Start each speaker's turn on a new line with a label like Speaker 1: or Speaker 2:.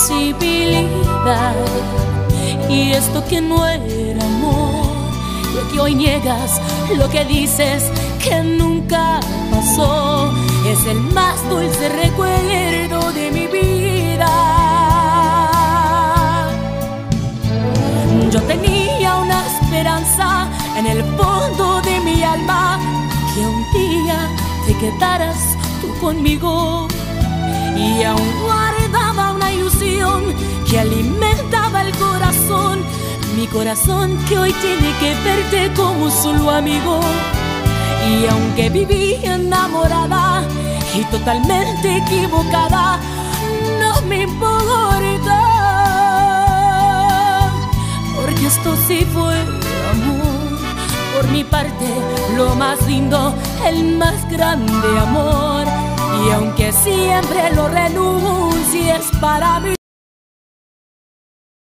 Speaker 1: posibilidad. Y esto que no era amor, lo que hoy niegas, lo que dices que nunca pasó, es el más dulce recuerdo de mi vida. Yo tenía una esperanza en el fondo de mi alma, que un día te quedaras tú conmigo, y aún guardaba una ilusión que alimentaba el corazón, mi corazón que hoy tiene que verte como solo amigo. Y aunque viví enamorada y totalmente equivocada, no me importa, porque esto sí fue amor. Por mi parte, lo más lindo, el más grande amor. Y aunque siempre lo renuncies para mí,